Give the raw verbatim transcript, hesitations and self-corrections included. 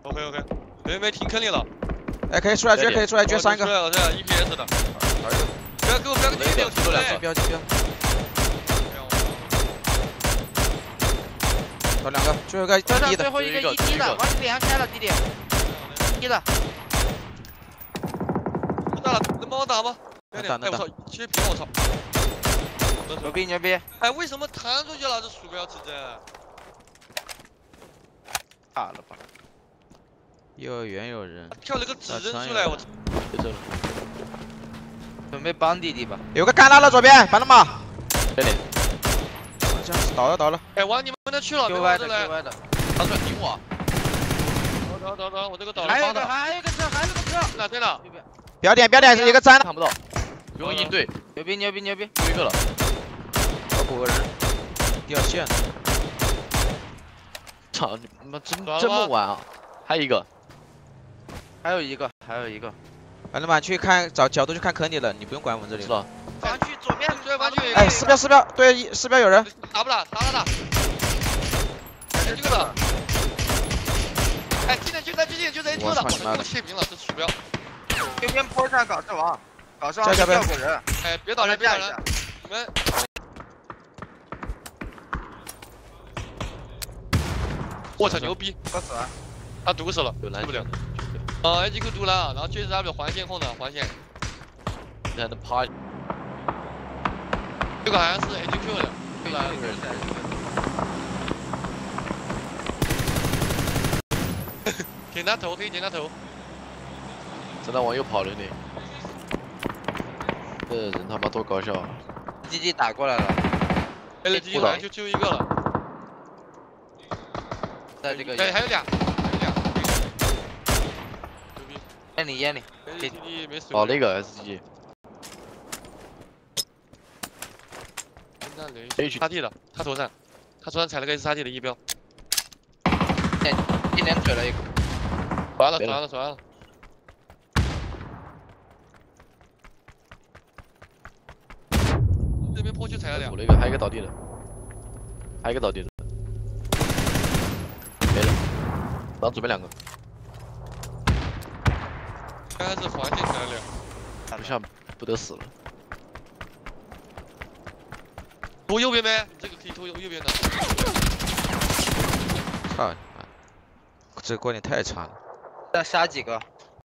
OK OK，妹妹停坑里了。 哎，可以出来狙，可以出来狙三个。 出来了，这样 E P S 的。不要给我不要给我丢，丢两个， 不要不要。倒两个，最后一个一滴的。 最后一个一滴的，往你脸上开了，弟弟。一滴的。 我打了，能帮我打吗？ 能打能打。 哎我操，切屏我操！ 牛逼牛逼！ 哎，为什么弹出去了？这鼠标指针。 卡了吧？ 幼儿园有人。 跳了个指针出来，我操！ 就这了。准备帮弟弟吧。 有个干拉了左边，反正嘛。 这里。 倒了倒了。 哎，往你们那去了， 别歪的别歪的。他出来顶我。 倒倒倒，我这个倒了。 还有一个还有一个车，还有一个车。 哪对了？ 标点标点是一个粘的。 看不到。不用应对。牛逼牛逼牛逼！有一个了。 要补个人。掉线。 操你妈真这么晚啊！还有一个。还有一个还有一个。 反正嘛，去看找角度去看坑里了，你不用管我们这里。 知道。 防区左边，对防区。 哎，四标四标，对四标有人。 打不打？打打打。这个的。哎，进来就在就进就在就的，我切屏了，这鼠标。 右边坡上搞事王，搞事王掉个人。 哎，别倒人，别倒人，你们。我操，牛逼！ 不死了。 他毒死了，毒不了。呃 ，A G Q 毒了，然后 J S W 环线控的环线。 你还能趴？ 这个好像是 A G Q 的，对吧？点他头，可以点他头。 真的往右跑了你。这人他妈多搞笑啊 ！G G 打过来了。 哎 ，G G 好像就就一个了。 在这个。 哎，还有俩，还有俩。牛逼！ 烟里烟里。 G G 没死。 哦，那个 S G。 雷叉 T 的，他头上，他头上踩了个 S 叉 T 的一标。 一连怼了一个。 完了，完了，完了。这边坡区踩了俩。 补了一个，还有一个倒地的，还有一个倒地的。没了。然后准备两个。 刚才是环线踩了俩。 不像不得死了。 拖右边呗，你这个可以拖右右边的。 操你妈！这个观点太差了。 再杀几个。